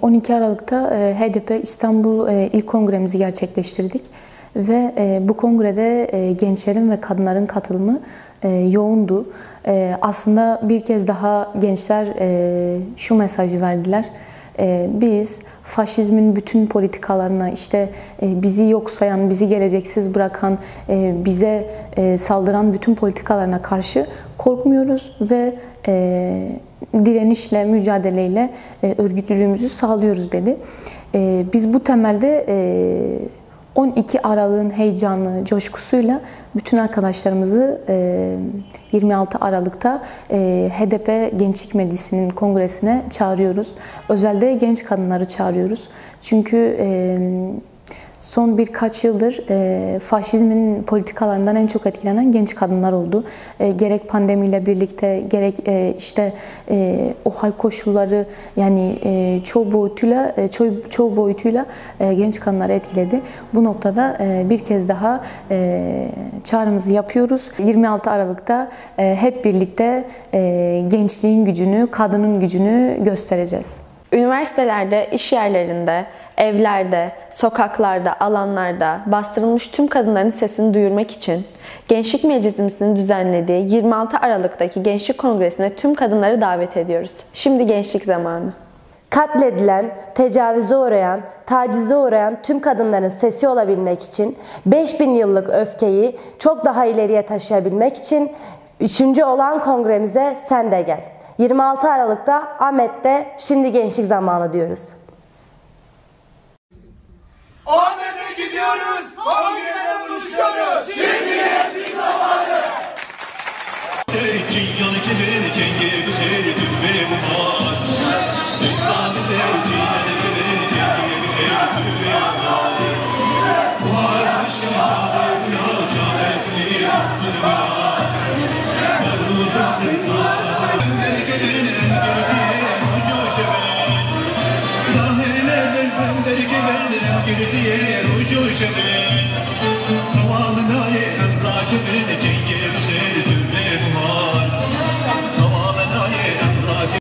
12 Aralık'ta HDP İstanbul İl Kongremizi gerçekleştirdik ve bu kongrede gençlerin ve kadınların katılımı yoğundu. Aslında bir kez daha gençler şu mesajı verdiler. Biz faşizmin bütün politikalarına, işte bizi yok sayan, bizi geleceksiz bırakan, bize saldıran bütün politikalarına karşı korkmuyoruz ve direnişle, mücadeleyle örgütlülüğümüzü sağlıyoruz dedi. Biz bu temelde 12 Aralık'ın heyecanı, coşkusuyla bütün arkadaşlarımızı 26 Aralık'ta HDP Gençlik Meclisi'nin kongresine çağırıyoruz. Özellikle genç kadınları çağırıyoruz. Çünkü son birkaç yıldır faşizmin politikalarından en çok etkilenen genç kadınlar oldu. Gerek pandemiyle birlikte, gerek işte o hal koşulları, yani çoğu boyutuyla genç kadınları etkiledi. Bu noktada bir kez daha çağrımızı yapıyoruz. 26 Aralık'ta hep birlikte gençliğin gücünü, kadının gücünü göstereceğiz. Üniversitelerde, iş yerlerinde, evlerde, sokaklarda, alanlarda bastırılmış tüm kadınların sesini duyurmak için Gençlik Meclisimizin düzenlediği 26 Aralık'taki Gençlik Kongresi'ne tüm kadınları davet ediyoruz. Şimdi gençlik zamanı. Katledilen, tecavüze uğrayan, tacize uğrayan tüm kadınların sesi olabilmek için 5000 yıllık öfkeyi çok daha ileriye taşıyabilmek için 3. olan kongremize sen de gel. 26 Aralık'ta Ahmet'te Şimdi Gençlik Zamanı diyoruz. Ahmet'e gidiyoruz, kongrede buluşuyoruz. Şimdi gençlik zamanı.